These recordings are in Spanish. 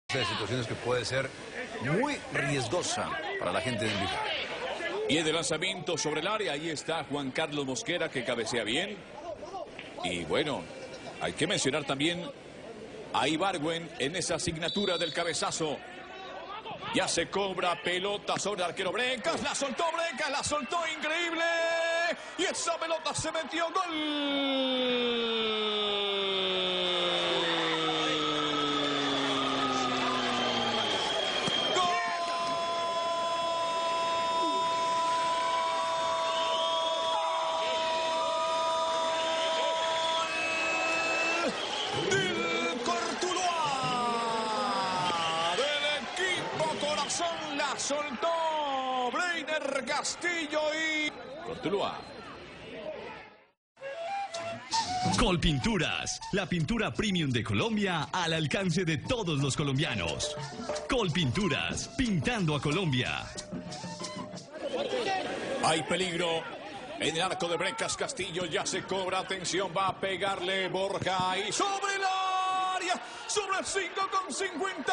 De situaciones que puede ser muy riesgosa para la gente de Envigado. Y el de lanzamiento sobre el área, ahí está Juan Carlos Mosquera, que cabecea bien. Y bueno, hay que mencionar también a Ibargüen en esa asignatura del cabezazo. Ya se cobra pelota sobre el arquero Brencas, la soltó increíble. Y esa pelota se metió, gol. Del Cortuluá, del equipo Corazón, la soltó Breiner Castillo y Cortuluá. Colpinturas, la pintura premium de Colombia al alcance de todos los colombianos. Colpinturas, pintando a Colombia. Hay peligro en el arco de Brencas Castillo, ya se cobra, atención, va a pegarle Borja y sobre el área, sobre el 5,50,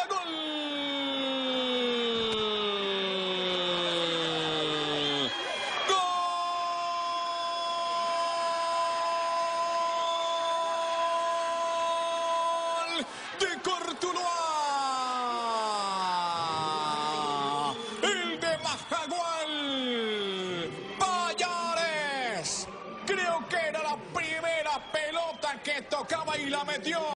gol de Cortuluá, el de Majagual, Payares. Creo que era la primera pelota que tocaba y la metió.